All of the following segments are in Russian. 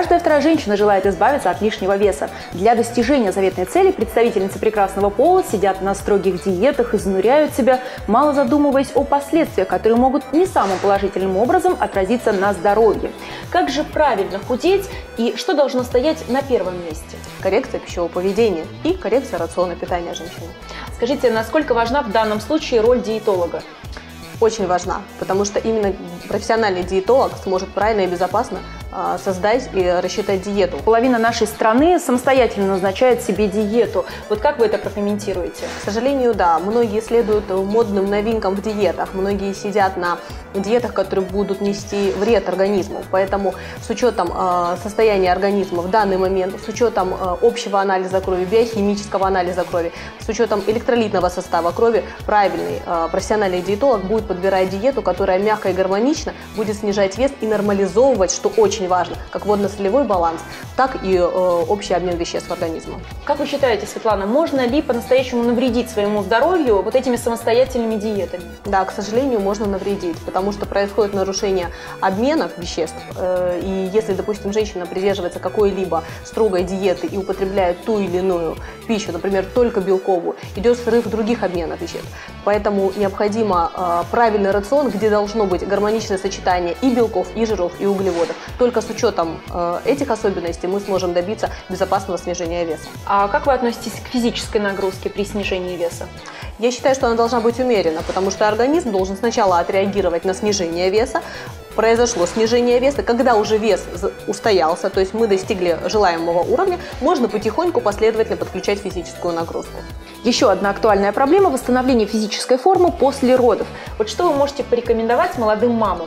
Каждая вторая женщина желает избавиться от лишнего веса. Для достижения заветной цели представительницы прекрасного пола сидят на строгих диетах, изнуряют себя, мало задумываясь о последствиях, которые могут не самым положительным образом отразиться на здоровье. Как же правильно худеть и что должно стоять на первом месте? Коррекция пищевого поведения и коррекция рациона питания женщины. Скажите, насколько важна в данном случае роль диетолога? Очень важна, потому что именно профессиональный диетолог сможет правильно и безопасно создать и рассчитать диету. Половина нашей страны самостоятельно назначает себе диету. Вот как вы это прокомментируете? К сожалению, да. Многие следуют модным новинкам в диетах. Многие сидят на диетах, которые будут нести вред организму. Поэтому с учетом состояния организма в данный момент, с учетом общего анализа крови, биохимического анализа крови, с учетом электролитного состава крови, правильный профессиональный диетолог будет подбирать диету, которая мягко и гармонично будет снижать вес и нормализовывать, что очень важно, как водно-солевой баланс, так и общий обмен веществ организма. Как вы считаете, Светлана, можно ли по-настоящему навредить своему здоровью вот этими самостоятельными диетами? Да, к сожалению, можно навредить, потому что происходит нарушение обменов веществ. И если, допустим, женщина придерживается какой-либо строгой диеты и употребляет ту или иную пищу, например, только белковую, идет срыв других обменов веществ. Поэтому необходимо правильный рацион, где должно быть гармоничное сочетание и белков, и жиров, и углеводов. Только с учетом этих особенностей мы сможем добиться безопасного снижения веса. А как вы относитесь к физической нагрузке при снижении веса? Я считаю, что она должна быть умерена, потому что организм должен сначала отреагировать на снижение веса. Произошло снижение веса, когда уже вес устоялся, то есть мы достигли желаемого уровня, можно потихоньку последовательно подключать физическую нагрузку. Еще одна актуальная проблема – восстановление физической формы после родов. Вот что вы можете порекомендовать молодым мамам?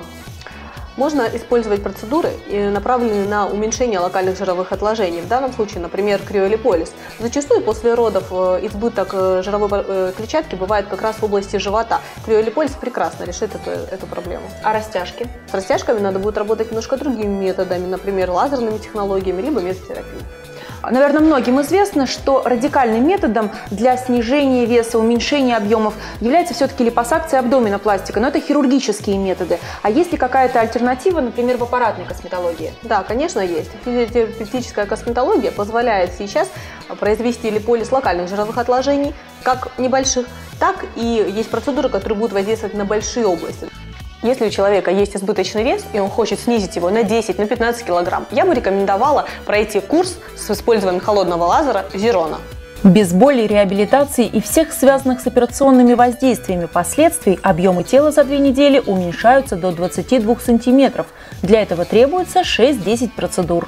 Можно использовать процедуры, направленные на уменьшение локальных жировых отложений. В данном случае, например, криолиполиз. Зачастую после родов избыток жировой клетчатки бывает как раз в области живота. Криолиполиз прекрасно решит эту проблему. А растяжки? С растяжками надо будет работать немножко другими методами, например, лазерными технологиями, либо мезотерапией. Наверное, многим известно, что радикальным методом для снижения веса, уменьшения объемов является все-таки липосакция абдоминопластика, но это хирургические методы. А есть ли какая-то альтернатива, например, в аппаратной косметологии? Да, конечно, есть. Физиотерапевтическая косметология позволяет сейчас произвести липолиз локальных жировых отложений, как небольших, так и есть процедуры, которые будут воздействовать на большие области. Если у человека есть избыточный вес, и он хочет снизить его на 10-15 килограмм, я бы рекомендовала пройти курс с использованием холодного лазера Зерона. Без боли, реабилитации и всех связанных с операционными воздействиями последствий объемы тела за 2 недели уменьшаются до 22 сантиметров. Для этого требуется 6-10 процедур.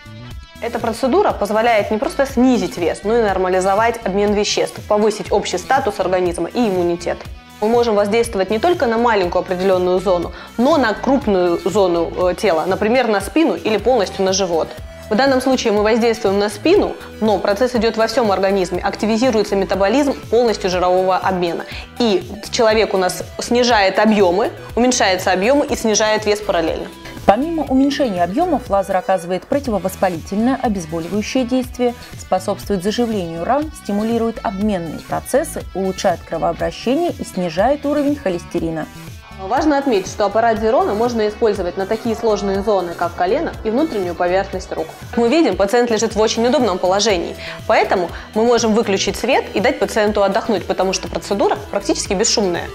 Эта процедура позволяет не просто снизить вес, но и нормализовать обмен веществ, повысить общий статус организма и иммунитет. Мы можем воздействовать не только на маленькую определенную зону, но на крупную зону тела, например, на спину или полностью на живот. В данном случае мы воздействуем на спину, но процесс идет во всем организме, активизируется метаболизм полностью жирового обмена. И человек у нас снижает объемы, уменьшается объемы и снижает вес параллельно. Помимо уменьшения объемов, лазер оказывает противовоспалительное, обезболивающее действие, способствует заживлению ран, стимулирует обменные процессы, улучшает кровообращение и снижает уровень холестерина. Важно отметить, что аппарат Зерона можно использовать на такие сложные зоны, как колено и внутреннюю поверхность рук. Мы видим, пациент лежит в очень удобном положении, поэтому мы можем выключить свет и дать пациенту отдохнуть, потому что процедура практически бесшумная.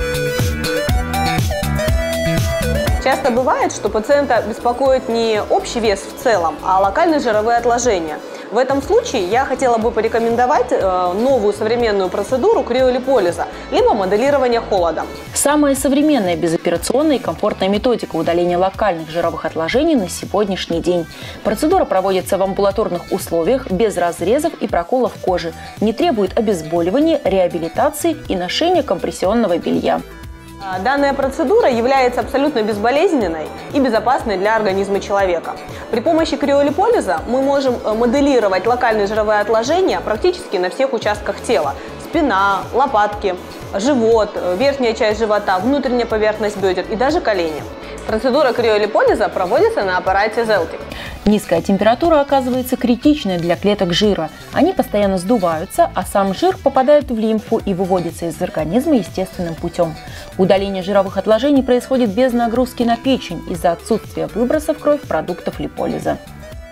Часто бывает, что пациента беспокоит не общий вес в целом, а локальные жировые отложения. В этом случае я хотела бы порекомендовать новую современную процедуру криолиполиза, либо моделирование холодом. Самая современная безоперационная и комфортная методика удаления локальных жировых отложений на сегодняшний день. Процедура проводится в амбулаторных условиях, без разрезов и проколов кожи, не требует обезболивания, реабилитации и ношения компрессионного белья. Данная процедура является абсолютно безболезненной и безопасной для организма человека. При помощи криолиполиза мы можем моделировать локальные жировые отложения практически на всех участках тела. Спина, лопатки, живот, верхняя часть живота, внутренняя поверхность бедер и даже колени. Процедура криолиполиза проводится на аппарате Zeltic. Низкая температура оказывается критичной для клеток жира. Они постоянно сдуваются, а сам жир попадает в лимфу и выводится из организма естественным путем. Удаление жировых отложений происходит без нагрузки на печень из-за отсутствия выброса в кровь продуктов липолиза.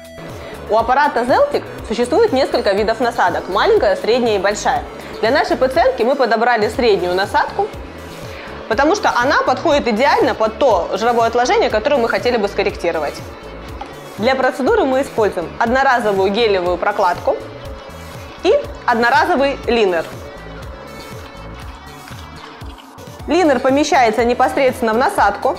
У аппарата Zeltic существует несколько видов насадок – маленькая, средняя и большая. Для нашей пациентки мы подобрали среднюю насадку, потому что она подходит идеально под то жировое отложение, которое мы хотели бы скорректировать. Для процедуры мы используем одноразовую гелевую прокладку и одноразовый линер. Линер помещается непосредственно в насадку.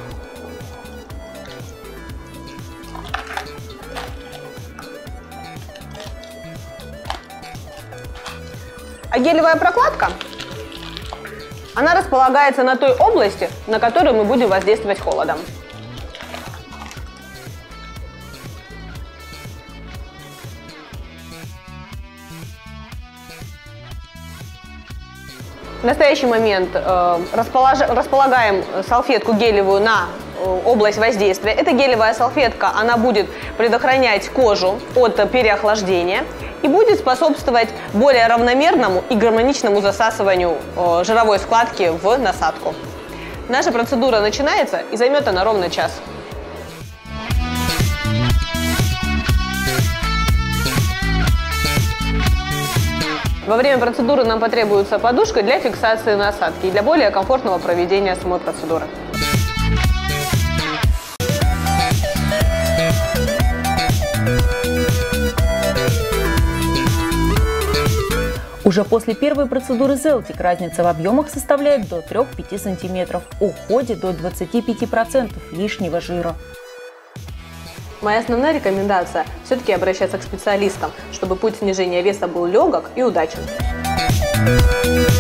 А гелевая прокладка, она располагается на той области, на которую мы будем воздействовать холодом. В настоящий момент располагаем салфетку гелевую на область воздействия. Эта гелевая салфетка, она будет предохранять кожу от переохлаждения и будет способствовать более равномерному и гармоничному засасыванию жировой складки в насадку. Наша процедура начинается и займет она ровно час. Во время процедуры нам потребуется подушка для фиксации насадки и для более комфортного проведения самой процедуры. Уже после первой процедуры Zeltic разница в объемах составляет до 3-5 см, в уходе до 25% лишнего жира. Моя основная рекомендация – все-таки обращаться к специалистам, чтобы путь снижения веса был легок и удачен.